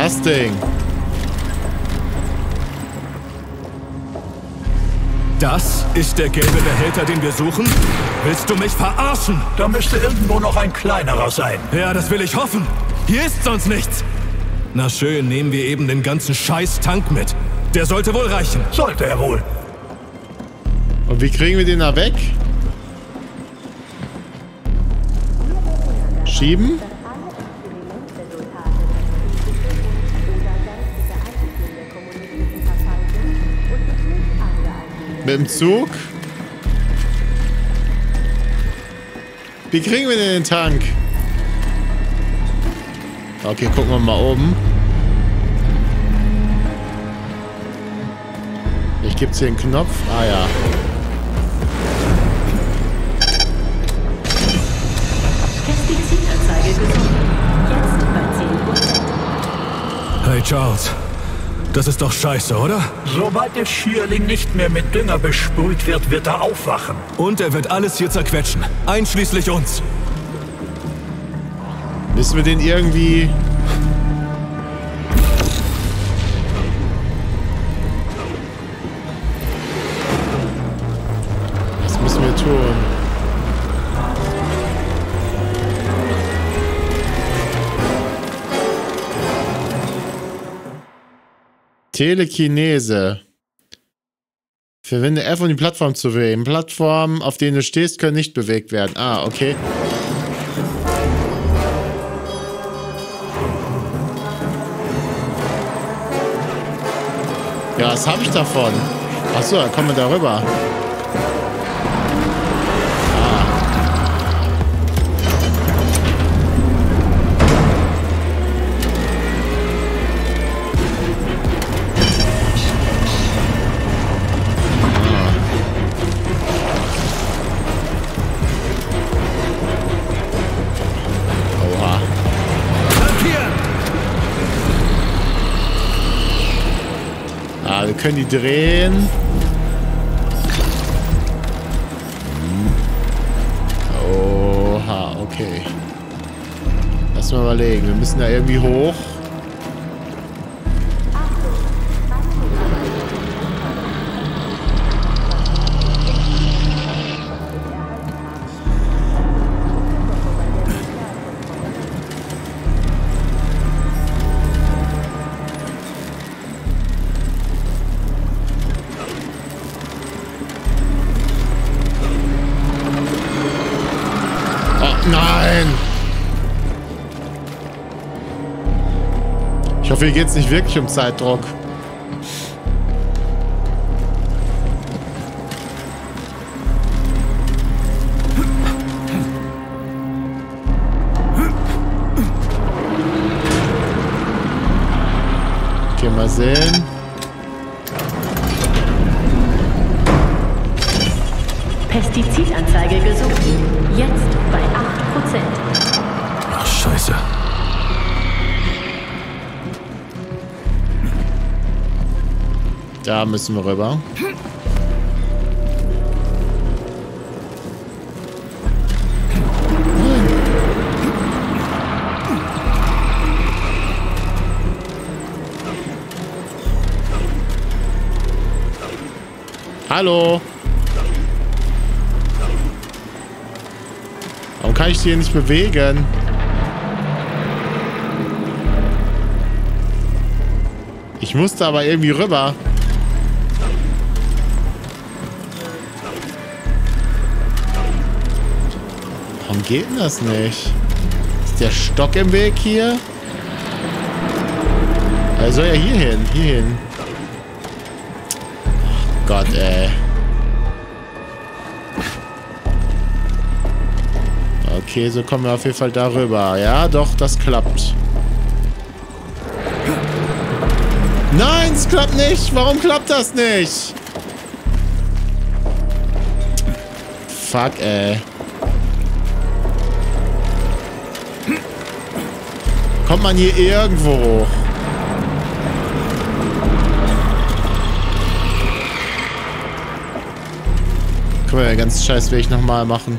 das Ding. Das ist der gelbe Behälter, den wir suchen? Willst du mich verarschen? Da müsste irgendwo noch ein kleinerer sein. Ja, das will ich hoffen. Hier ist sonst nichts. Na schön, nehmen wir eben den ganzen Scheiß-Tank mit. Der sollte wohl reichen. Sollte er wohl. Und wie kriegen wir den da weg? Schieben? Mit dem Zug? Wie kriegen wir denn den Tank? Okay, gucken wir mal oben. Vielleicht gibt es hier einen Knopf. Ah ja. Pestizidanzeige gesucht. Jetzt bei 10%. Hey Charles, das ist doch scheiße, oder? Sobald der Schierling nicht mehr mit Dünger besprüht wird, wird er aufwachen. Und er wird alles hier zerquetschen, einschließlich uns. Müssen wir den irgendwie... Was müssen wir tun? Telekinese. Verwende F, um die Plattform zu bewegen. Plattformen, auf denen du stehst, können nicht bewegt werden. Ah, okay. Ja, was habe ich davon? Achso, dann kommen wir darüber. Wir können die drehen. Oha, okay. Lass mal überlegen. Wir müssen da irgendwie hoch. Nein! Ich hoffe, hier geht es nicht wirklich um Zeitdruck. Okay, mal sehen. Pestizidanzeige gesucht. Jetzt bei 8%. Ach, scheiße. Da müssen wir rüber. Hallo. Warum kann ich die hier nicht bewegen? Ich musste aber irgendwie rüber. Warum geht denn das nicht? Ist der Stock im Weg hier? Er soll ja hier hin. Hier hin. Ach Gott, ey. Okay, so kommen wir auf jeden Fall darüber. Ja, doch, das klappt. Nein, es klappt nicht. Warum klappt das nicht? Fuck, ey. Kommt man hier irgendwo hoch? Können wir ja ganz scheiß Weg nochmal machen.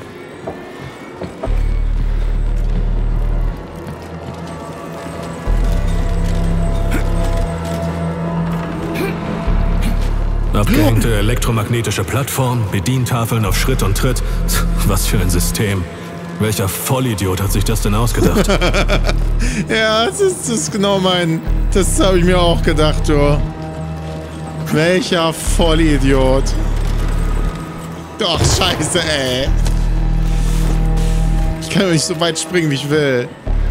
Angehängte elektromagnetische Plattform, Bedientafeln auf Schritt und Tritt. Was für ein System. Welcher Vollidiot hat sich das denn ausgedacht? Ja, das ist genau mein... Das habe ich mir auch gedacht, du. Welcher Vollidiot. Doch, scheiße, ey. Ich kann doch nicht so weit springen, wie ich will.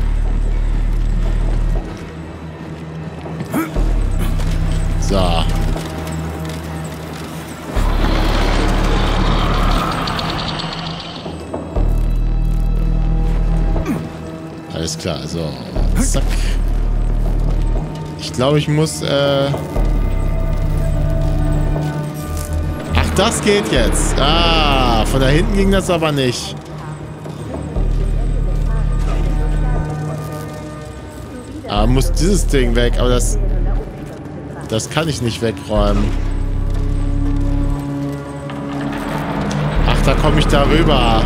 So. Alles klar, so. Zack. Ich glaube, ich muss, Ach, das geht jetzt. Ah, von da hinten ging das aber nicht. Ah, muss dieses Ding weg, aber das kann ich nicht wegräumen. Ach, da komme ich darüber.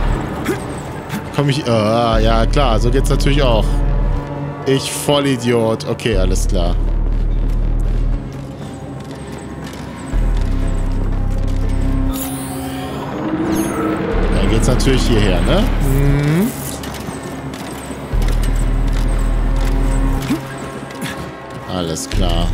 Ja klar, so geht's natürlich auch. Ich Vollidiot. Okay, alles klar. Dann geht's natürlich hierher, ne? Mhm. Alles klar.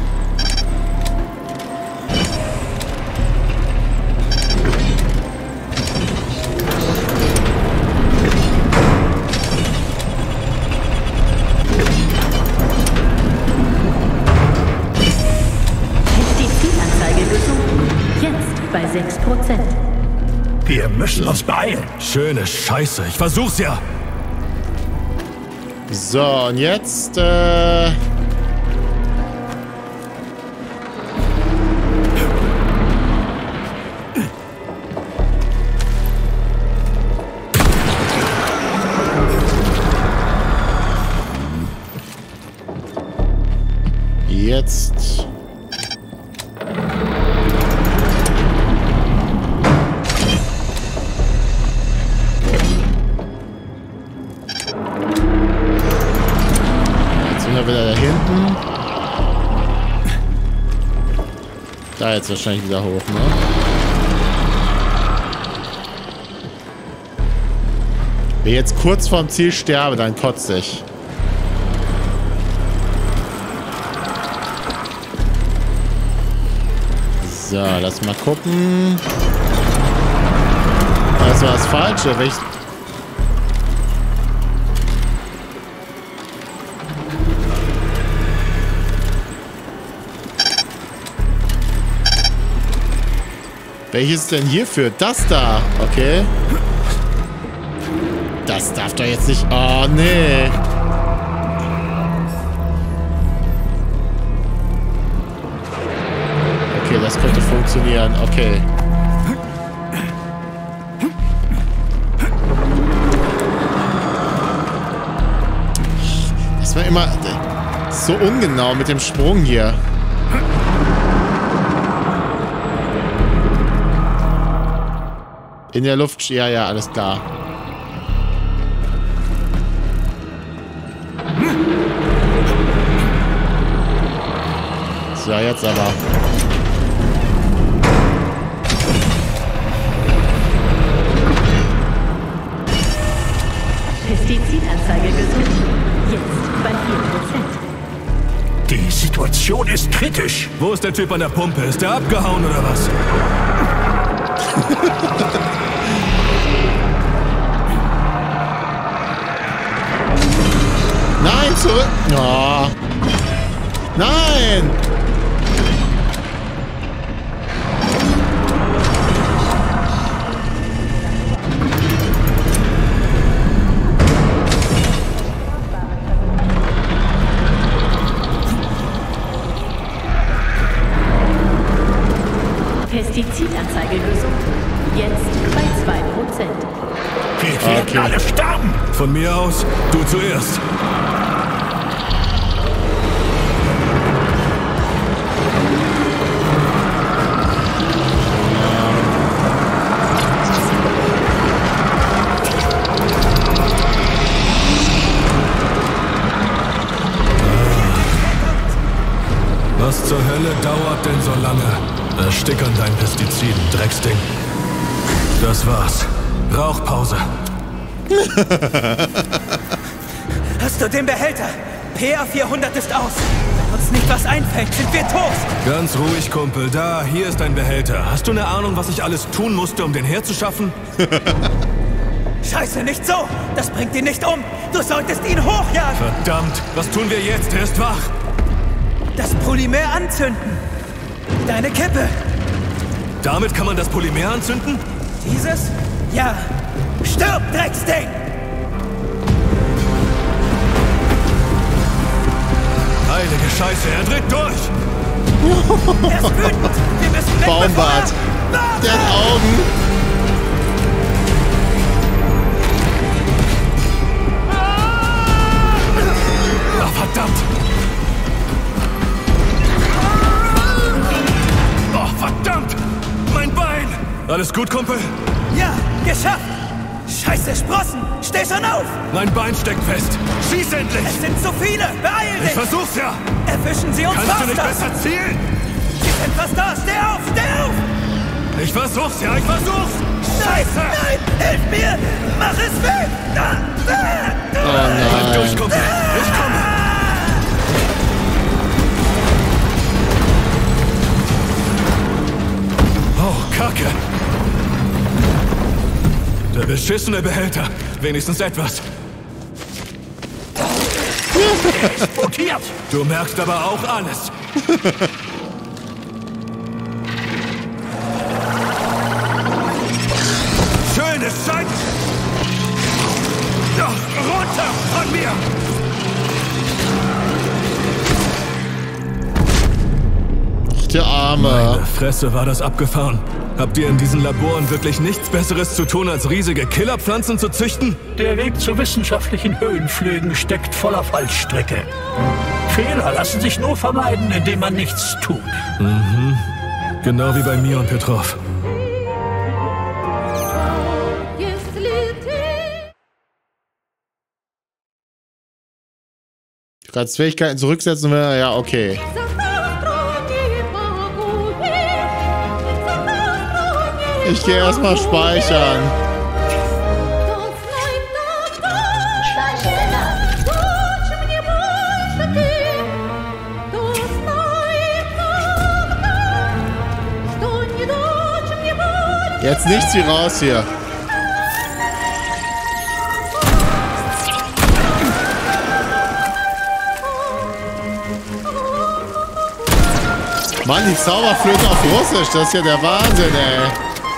Bei 6%. Wir müssen uns beeilen. Schöne Scheiße, ich versuch's ja. So, und jetzt, Jetzt... wieder da hinten. Da jetzt wahrscheinlich wieder hoch, ne? Wenn ich jetzt kurz vorm Ziel sterbe, dann kotze ich. So, lass mal gucken. Das war das Falsche. Welches denn hierfür? Das da. Okay. Das darf doch jetzt nicht... Oh, nee. Okay, das könnte funktionieren. Okay. Das war immer so ungenau mit dem Sprung hier. In der Luft, ja, alles klar. So, jetzt aber. Pestizidanzeige gesucht. Jetzt bei 4%. Die Situation ist kritisch. Wo ist der Typ an der Pumpe? Ist der abgehauen oder was? Nein, zurück! Oh. Nein! Pestizidanzeige gesucht. Jetzt bei 2%. Wir werden alle sterben. Von mir aus, du zuerst. Was zur Hölle dauert denn so lange? Erstick an deinen Pestiziden, Drecksding. Das war's. Rauchpause. Hast du den Behälter? PA400 ist aus. Wenn uns nicht was einfällt, sind wir tot. Ganz ruhig, Kumpel. Da, hier ist dein Behälter. Hast du eine Ahnung, was ich alles tun musste, um den herzuschaffen? Scheiße, nicht so. Das bringt ihn nicht um. Du solltest ihn hochjagen. Verdammt, was tun wir jetzt? Er ist wach. Das Polymer anzünden. Deine Kippe. Damit kann man das Polymer anzünden? Dieses? Ja. Stirb, Drecksding! Heilige Scheiße, er dreht durch! Er ist wütend! Wir müssen weg, Baumbart. Der hat Augen. Ach, verdammt! Oh, verdammt! Mein Bein! Alles gut, Kumpel? Ja, geschafft! Scheiße, Sprossen! Steh schon auf! Mein Bein steckt fest! Schieß endlich! Es sind zu viele! Beeil Ich dich! versuch's ja! Erwischen Sie uns Kannst fast! du nicht besser zielen? Sie sind fast da! Steh auf! Steh auf! Ich versuch's ja, ich versuch's! Scheiße! Nein! Hilf mir! Mach es weg! Oh Bleib nein. durch, Kumpel! Ich komme! Oh, Kacke! Der beschissene Behälter. Wenigstens etwas. Explodiert! Du merkst aber auch alles. Schönes Scheiß! Runter von mir! Der Arme. Meine Fresse, war das abgefahren. Habt ihr in diesen Laboren wirklich nichts Besseres zu tun, als riesige Killerpflanzen zu züchten? Der Weg zu wissenschaftlichen Höhenflügen steckt voller Fallstricke. Fehler lassen sich nur vermeiden, indem man nichts tut. Genau wie bei mir und Petrov. Du kannst Fähigkeiten zurücksetzen, wenn ja, okay. Ich gehe erstmal speichern. Jetzt nichts wie raus hier. Mann, die Zauberflöte auf Russisch, das ist ja der Wahnsinn, ey.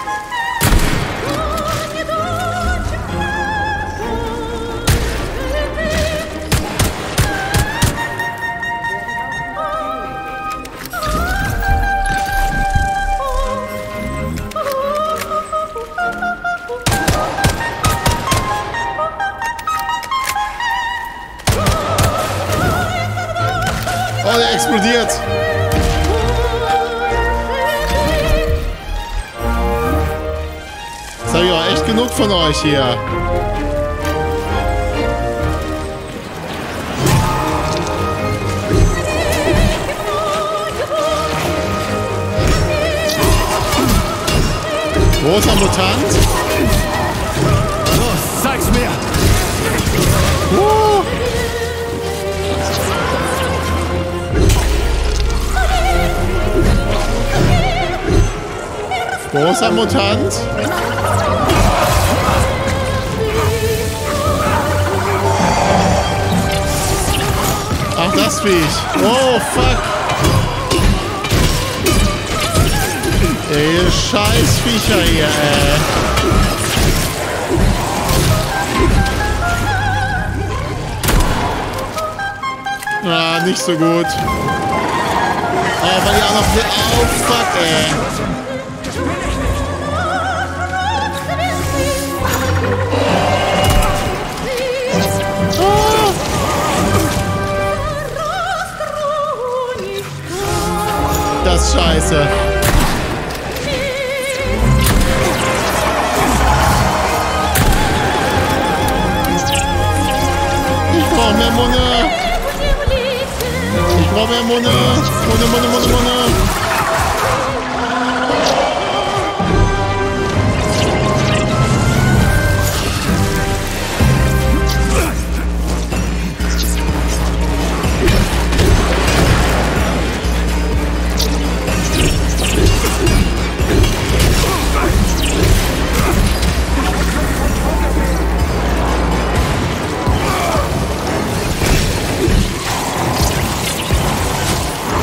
Oh, der explodiert. Jetzt habe ich auch echt genug von euch hier. Großer Mutant. Los, zeig's mir! Großer Mutant. Ach, das Viech. Oh, fuck. Ey, ihr Scheißviecher hier, ey. Ah, nicht so gut. Oh, weil die auch noch... Oh, fuck, ey. Das ist scheiße. Ich brauche mehr Munde. Ich brauche mehr Munde. Munde.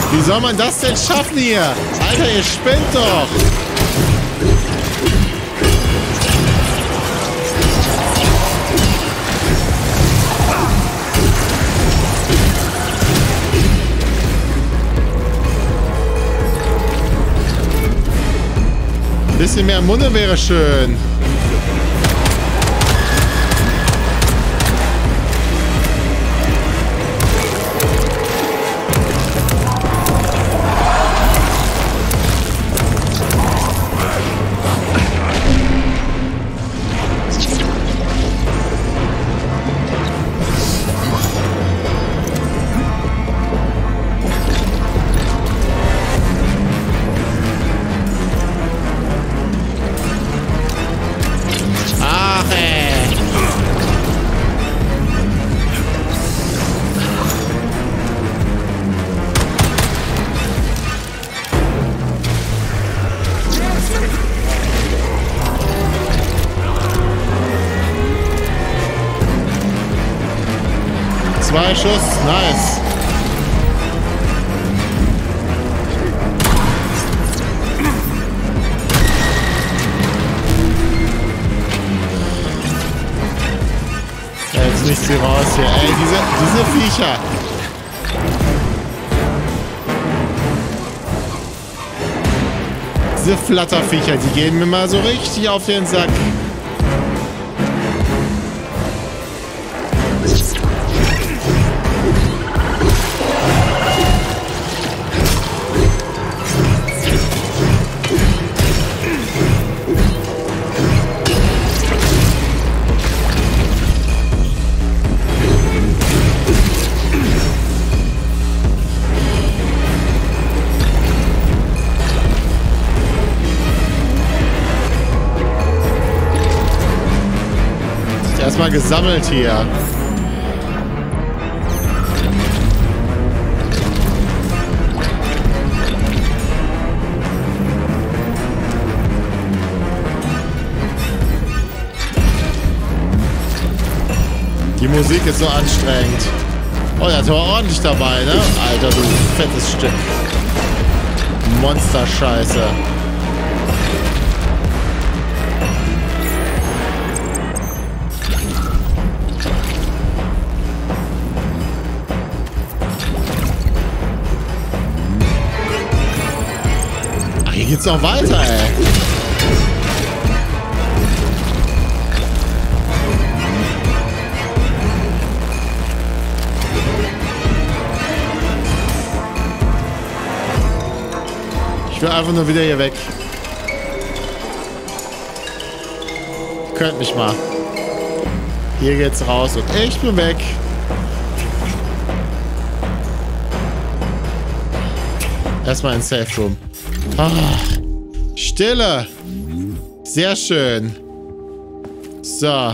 Wie soll man das denn schaffen hier? Alter, ihr spinnt doch. Ein bisschen mehr Munde wäre schön. Zwei Schuss, nice. Ja, jetzt nichts hier raus hier. Ey, diese Viecher. Diese Flatterviecher, die gehen mir mal so richtig auf den Sack. Erstmal gesammelt hier. Die Musik ist so anstrengend. Oh, der hat aber ordentlich dabei, ne? Alter, du fettes Stück. Monster-Scheiße. Hier geht's noch weiter, ey. Ich will einfach nur wieder hier weg. Könnt mich mal. Hier geht's raus und ich bin weg. Erstmal in Safe Room. Ah, Stille. Sehr schön. So.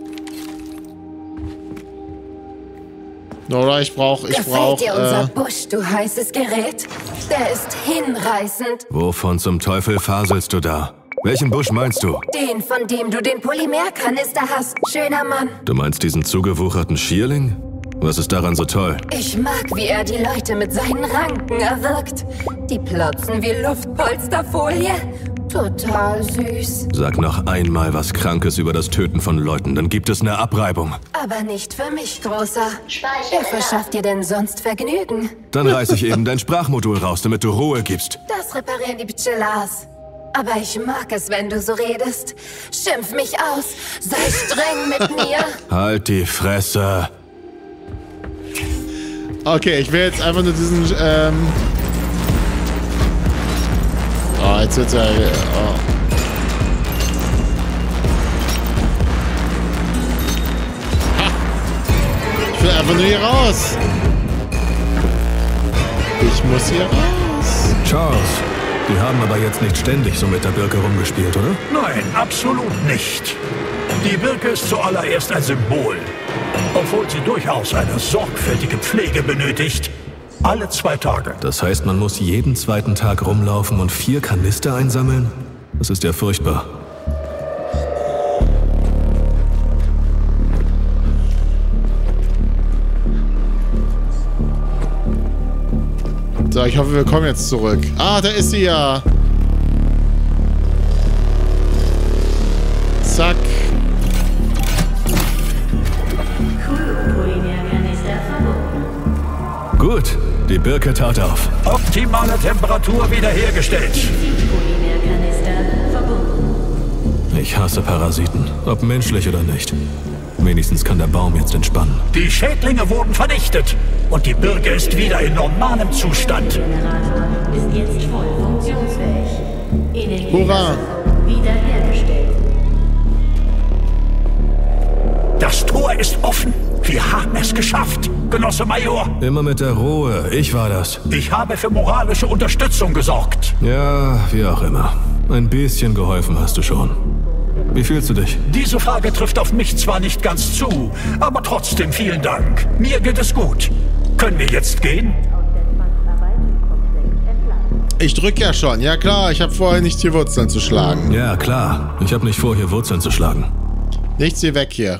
Nora, ich brauch. Gefällt dir unser Busch, du heißes Gerät? Der ist hinreißend. Wovon zum Teufel faselst du da? Welchen Busch meinst du? Den, von dem du den Polymerkanister hast, schöner Mann. Du meinst diesen zugewucherten Schierling? Was ist daran so toll? Ich mag, wie er die Leute mit seinen Ranken erwirkt. Die plotzen wie Luftpolsterfolie. Total süß. Sag noch einmal was Krankes über das Töten von Leuten, dann gibt es eine Abreibung. Aber nicht für mich, Großer. Wer verschafft dir denn sonst Vergnügen? Dann reiß ich eben dein Sprachmodul raus, damit du Ruhe gibst. Das reparieren die Pichellas. Aber ich mag es, wenn du so redest. Schimpf mich aus. Sei streng mit mir. Halt die Fresse. Okay, ich will jetzt einfach nur diesen, Oh, jetzt wird's ja... Oh. Ha! Ich will einfach nur hier raus. Ich muss hier raus. Charles, die haben aber jetzt nicht ständig so mit der Birke rumgespielt, oder? Nein, absolut nicht. Die Birke ist zuallererst ein Symbol. Obwohl sie durchaus eine sorgfältige Pflege benötigt. Alle 2 Tage. Das heißt, man muss jeden zweiten Tag rumlaufen und 4 Kanister einsammeln? Das ist ja furchtbar. So, ich hoffe, wir kommen jetzt zurück. Ah, da ist sie ja. Zack. Gut, die Birke tat auf. Optimale Temperatur wiederhergestellt. Ich hasse Parasiten, ob menschlich oder nicht. Wenigstens kann der Baum jetzt entspannen. Die Schädlinge wurden vernichtet und die Birke ist wieder in normalem Zustand. Generator ist jetzt voll funktionsfähig. Hurra! Wiederhergestellt. Das Tor ist offen. Wir haben es geschafft, Genosse Major. Immer mit der Ruhe, ich war das. Ich habe für moralische Unterstützung gesorgt. Ja, wie auch immer. Ein bisschen geholfen hast du schon. Wie fühlst du dich? Diese Frage trifft auf mich zwar nicht ganz zu, aber trotzdem vielen Dank. Mir geht es gut. Können wir jetzt gehen? Ich drück ja schon. Ja klar, ich habe vorher nicht hier Wurzeln zu schlagen. Ja, klar. Ich habe nicht vor, hier Wurzeln zu schlagen. Nichts hier weg hier.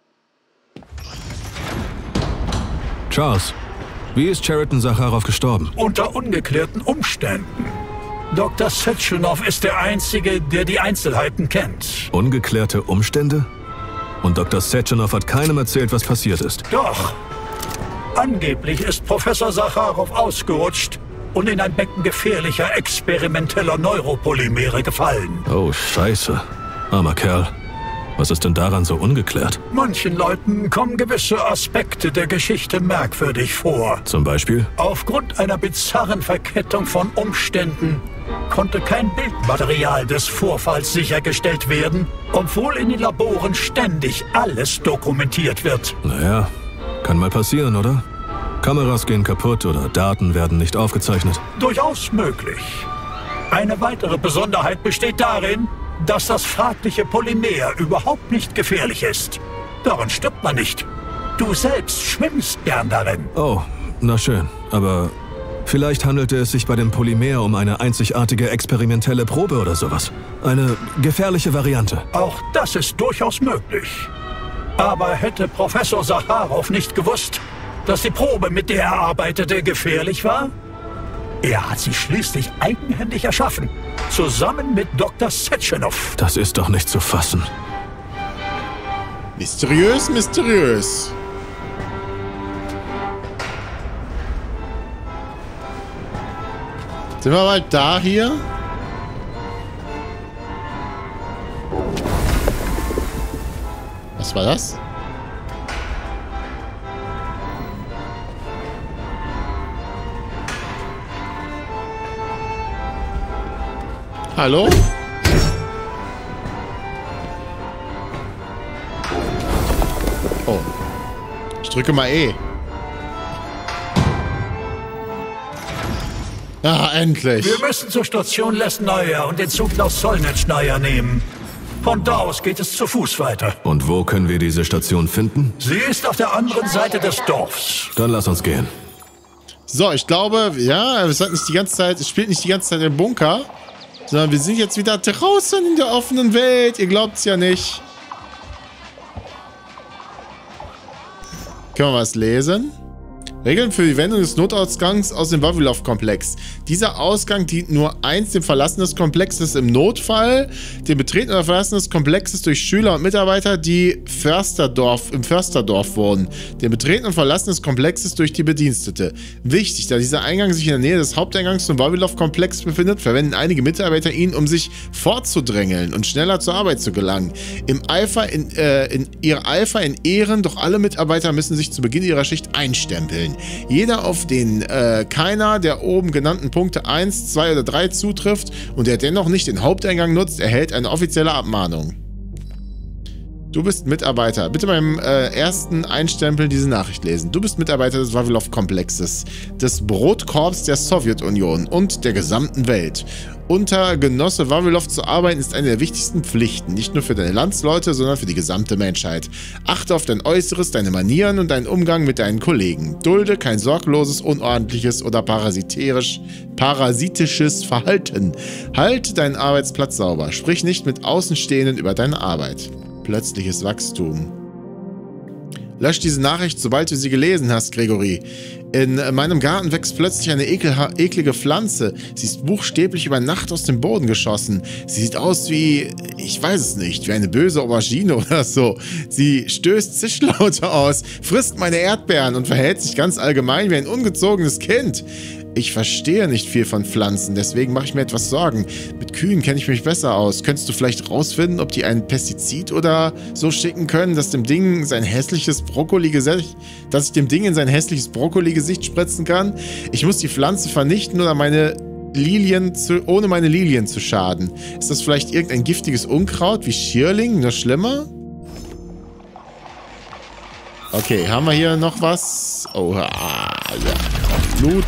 Charles, wie ist Cheriton Sacharov gestorben? Unter ungeklärten Umständen. Dr. Sechenov ist der Einzige, der die Einzelheiten kennt. Ungeklärte Umstände? Und Dr. Sechenov hat keinem erzählt, was passiert ist. Doch. Angeblich ist Professor Sacharov ausgerutscht und in ein Becken gefährlicher experimenteller Neuropolymere gefallen. Oh, Scheiße. Armer Kerl. Was ist denn daran so ungeklärt? Manchen Leuten kommen gewisse Aspekte der Geschichte merkwürdig vor. Zum Beispiel? Aufgrund einer bizarren Verkettung von Umständen konnte kein Bildmaterial des Vorfalls sichergestellt werden, obwohl in den Laboren ständig alles dokumentiert wird. Naja, kann mal passieren, oder? Kameras gehen kaputt oder Daten werden nicht aufgezeichnet. Durchaus möglich. Eine weitere Besonderheit besteht darin, dass das fragliche Polymer überhaupt nicht gefährlich ist. Daran stirbt man nicht. Du selbst schwimmst gern darin. Oh, na schön. Aber vielleicht handelte es sich bei dem Polymer um eine einzigartige experimentelle Probe oder sowas. Eine gefährliche Variante. Auch das ist durchaus möglich. Aber hätte Professor Sacharov nicht gewusst, dass die Probe, mit der er arbeitete, gefährlich war? Er hat sie schließlich eigenhändig erschaffen. Zusammen mit Dr. Sechenov. Das ist doch nicht zu fassen. Mysteriös, mysteriös. Sind wir bald da hier? Was war das? Hallo? Oh. Ich drücke mal E. Ah, endlich. Wir müssen zur Station Lesnaya und den Zug nach Solnitschnaya nehmen. Von da aus geht es zu Fuß weiter. Und wo können wir diese Station finden? Sie ist auf der anderen Seite des Dorfs. Dann lass uns gehen. So, ich glaube, ja, es spielt nicht die ganze Zeit im Bunker, sondern wir sind jetzt wieder draußen in der offenen Welt. Ihr glaubt's ja nicht. Können wir was lesen? Regeln für die Wendung des Notausgangs aus dem Wawilov-Komplex. Dieser Ausgang dient nur eins, dem Verlassen des Komplexes im Notfall, dem Betreten oder Verlassen des Komplexes durch Schüler und Mitarbeiter, die im Försterdorf wohnen, dem Betreten und Verlassen des Komplexes durch die Bedienstete. Wichtig, da dieser Eingang sich in der Nähe des Haupteingangs zum Wawilov-Komplex befindet, verwenden einige Mitarbeiter ihn, um sich fortzudrängeln und schneller zur Arbeit zu gelangen. In ihrer Eifer in Ehren, doch alle Mitarbeiter müssen sich zu Beginn ihrer Schicht einstempeln. Jeder, auf den keiner der oben genannten Punkte 1, 2 oder 3 zutrifft und der dennoch nicht den Haupteingang nutzt, erhält eine offizielle Abmahnung. Du bist Mitarbeiter. Bitte beim ersten Einstempeln diese Nachricht lesen. Du bist Mitarbeiter des Wawilov-Komplexes, des Brotkorbs der Sowjetunion und der gesamten Welt. Unter Genosse Wawilov zu arbeiten ist eine der wichtigsten Pflichten, nicht nur für deine Landsleute, sondern für die gesamte Menschheit. Achte auf dein Äußeres, deine Manieren und deinen Umgang mit deinen Kollegen. Dulde kein sorgloses, unordentliches oder parasitisches Verhalten. Halte deinen Arbeitsplatz sauber. Sprich nicht mit Außenstehenden über deine Arbeit. Plötzliches Wachstum. Lösch diese Nachricht, sobald du sie gelesen hast, Gregory. In meinem Garten wächst plötzlich eine eklige Pflanze. Sie ist buchstäblich über Nacht aus dem Boden geschossen. Sie sieht aus wie, ich weiß es nicht, wie eine böse Aubergine oder so. Sie stößt Zischlaute aus, frisst meine Erdbeeren und verhält sich ganz allgemein wie ein ungezogenes Kind. Ich verstehe nicht viel von Pflanzen, deswegen mache ich mir etwas Sorgen. Mit Kühen kenne ich mich besser aus. Könntest du vielleicht rausfinden, ob die ein Pestizid oder so schicken können, dass ich dem Ding in sein hässliches Brokkoli-Gesicht spritzen kann? Ich muss die Pflanze vernichten oder ohne meine Lilien zu schaden. Ist das vielleicht irgendein giftiges Unkraut wie Schierling, nur schlimmer? Okay, haben wir hier noch was? Oh, ja. Loot.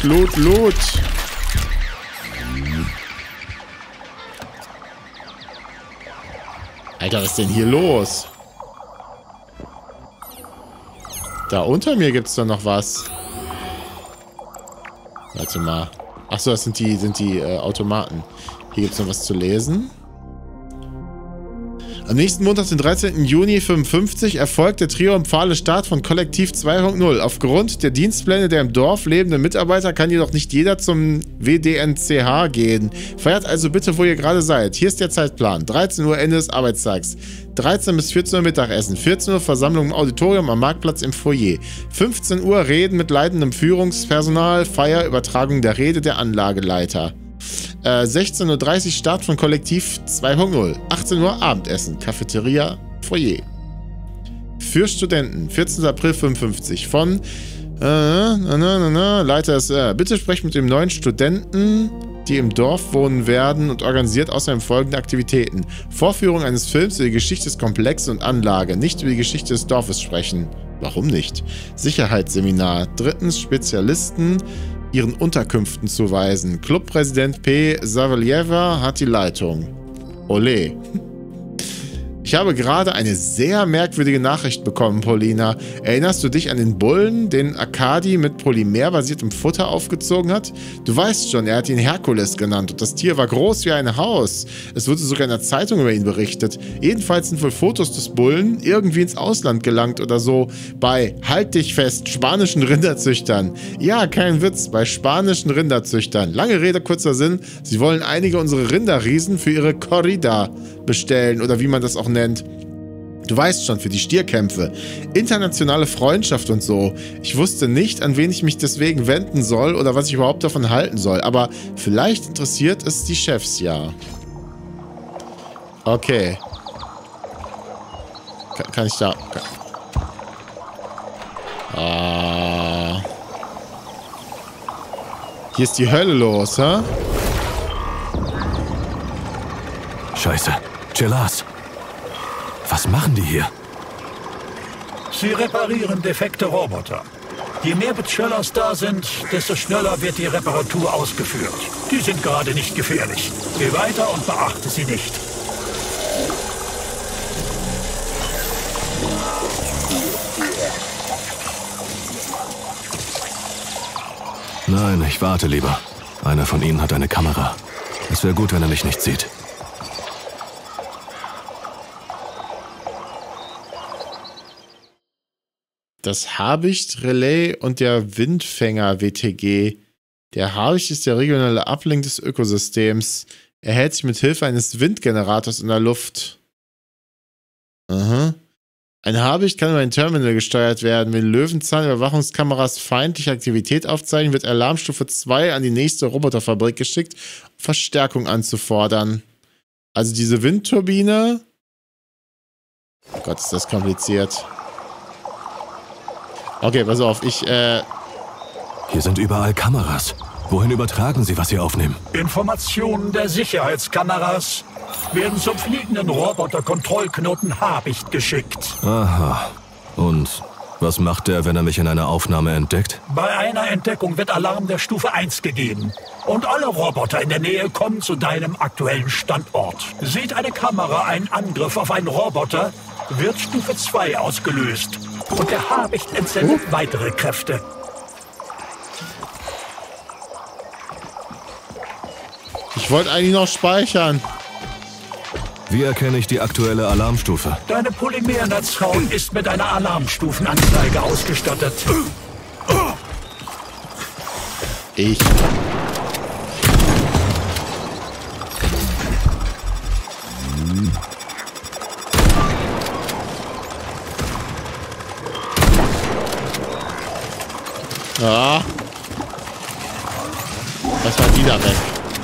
Alter, was ist denn hier los? Da unter mir gibt's doch noch was. Warte mal. Achso, das sind die Automaten. Hier gibt's noch was zu lesen. Am nächsten Montag, den 13. Juni 55, erfolgt der triumphale Start von Kollektiv 2.0. Aufgrund der Dienstpläne der im Dorf lebenden Mitarbeiter kann jedoch nicht jeder zum WDNCH gehen. Feiert also bitte, wo ihr gerade seid. Hier ist der Zeitplan. 13 Uhr Ende des Arbeitstags. 13 bis 14 Uhr Mittagessen. 14 Uhr Versammlung im Auditorium am Marktplatz im Foyer. 15 Uhr Reden mit leitendem Führungspersonal. Feier, Übertragung der Rede der Anlageleiter. 16:30 Uhr Start von Kollektiv 2.0. 18 Uhr Abendessen. Cafeteria, Foyer. Für Studenten. 14. April 55. Von Leiter ist bitte sprecht mit dem neuen Studenten, die im Dorf wohnen werden und organisiert außerdem folgende Aktivitäten. Vorführung eines Films über die Geschichte des Komplexes und Anlage. Nicht über die Geschichte des Dorfes sprechen. Warum nicht? Sicherheitsseminar. 3. Spezialisten ihren Unterkünften zuweisen. Clubpräsident P. Savaljeva hat die Leitung. Ole. Ich habe gerade eine sehr merkwürdige Nachricht bekommen, Paulina. Erinnerst du dich an den Bullen, den Arkadi mit polymerbasiertem Futter aufgezogen hat? Du weißt schon, er hat ihn Herkules genannt und das Tier war groß wie ein Haus. Es wurde sogar in der Zeitung über ihn berichtet. Jedenfalls sind wohl Fotos des Bullen irgendwie ins Ausland gelangt oder so. Bei, halt dich fest, spanischen Rinderzüchtern. Ja, kein Witz, bei spanischen Rinderzüchtern. Lange Rede, kurzer Sinn. Sie wollen einige unserer Rinderriesen für ihre Corrida bestellen oder wie man das auch nennt. Du weißt schon, für die Stierkämpfe. Internationale Freundschaft und so. Ich wusste nicht, an wen ich mich deswegen wenden soll oder was ich überhaupt davon halten soll. Aber vielleicht interessiert es die Chefs ja. Okay. Kann ich da... Hier ist die Hölle los, hä? Scheiße. Chelas. Was machen die hier? Sie reparieren defekte Roboter. Je mehr Butchellers da sind, desto schneller wird die Reparatur ausgeführt. Die sind gerade nicht gefährlich. Geh weiter und beachte sie nicht. Nein, ich warte lieber. Einer von ihnen hat eine Kamera. Es wäre gut, wenn er mich nicht sieht. Das Habicht-Relais und der Windfänger-WTG. Der Habicht ist der regionale Uplink des Ökosystems. Er hält sich mit Hilfe eines Windgenerators in der Luft. Aha. Ein Habicht kann über ein Terminal gesteuert werden. Wenn Löwenzahn-Überwachungskameras feindliche Aktivität aufzeichnen, wird Alarmstufe 2 an die nächste Roboterfabrik geschickt, um Verstärkung anzufordern. Also diese Windturbine... Oh Gott, ist das kompliziert. Okay, pass auf, Hier sind überall Kameras. Wohin übertragen Sie, was Sie aufnehmen? Informationen der Sicherheitskameras werden zum fliegenden Roboter-Kontrollknoten Habicht geschickt. Aha. Und was macht der, wenn er mich in einer Aufnahme entdeckt? Bei einer Entdeckung wird Alarm der Stufe 1 gegeben. Und alle Roboter in der Nähe kommen zu deinem aktuellen Standort. Sieht eine Kamera einen Angriff auf einen Roboter, wird Stufe 2 ausgelöst. Und der Habicht entsendet weitere Kräfte. Ich wollte eigentlich noch speichern. Wie erkenne ich die aktuelle Alarmstufe? Deine Polymernetzhaut ist mit einer Alarmstufenanzeige ausgestattet. Ich. Ja. Was war die da weg?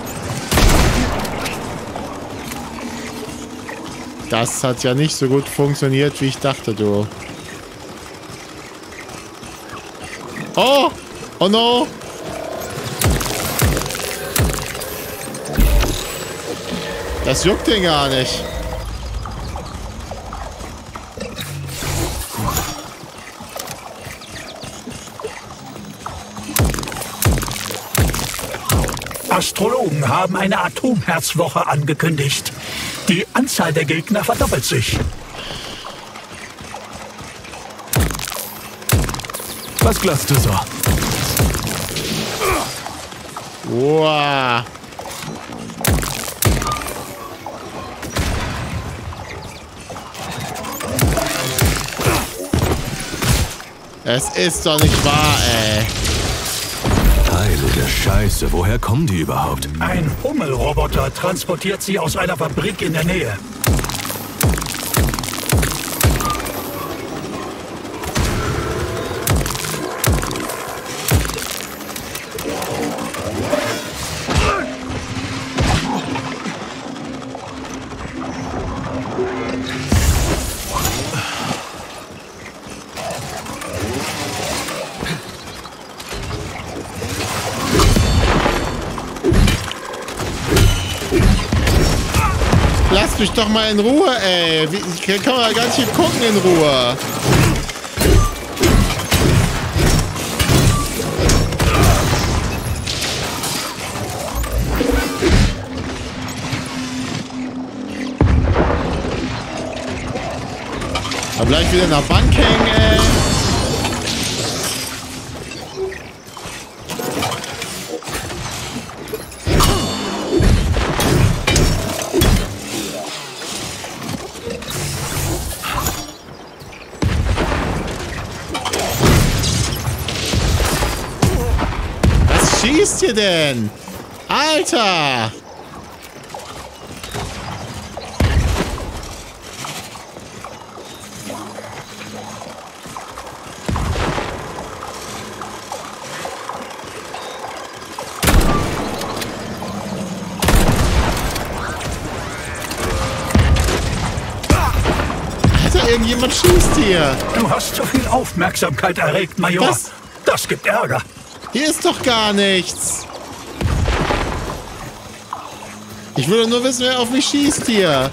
Das hat ja nicht so gut funktioniert, wie ich dachte, du. Oh! Oh no! Das juckt den gar nicht. Astrologen haben eine Atomherzwoche angekündigt. Die Anzahl der Gegner verdoppelt sich. Was glasst du so? Wow. Es ist doch nicht wahr, ey. Heilige Scheiße, woher kommen die überhaupt? Ein Hummelroboter transportiert sie aus einer Fabrik in der Nähe. Lasst mich doch mal in Ruhe, ey. Wie kann man da ganz viel gucken in Ruhe? Aber gleich wieder in der Bank hängen, ey. Was schießt ihr denn? Alter! Irgendjemand schießt hier. Du hast zu viel Aufmerksamkeit erregt, Major. Was? Das gibt Ärger. Hier ist doch gar nichts. Ich will doch nur wissen, wer auf mich schießt hier.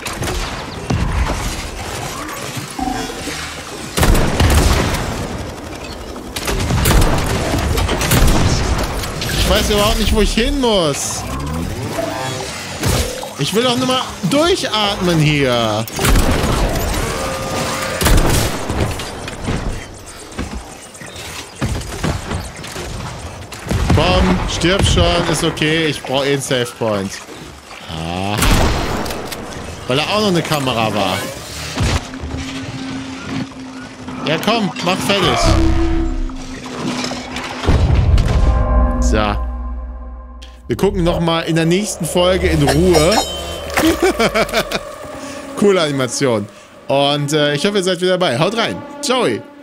Ich weiß überhaupt nicht, wo ich hin muss. Ich will doch nur mal durchatmen hier. Komm, stirb schon, ist okay. Ich brauche einen Save Point. Ah. Weil da auch noch eine Kamera war. Ja, komm, mach fertig. So. Wir gucken nochmal in der nächsten Folge in Ruhe. Coole Animation. Und ich hoffe, ihr seid wieder dabei. Haut rein. Ciao.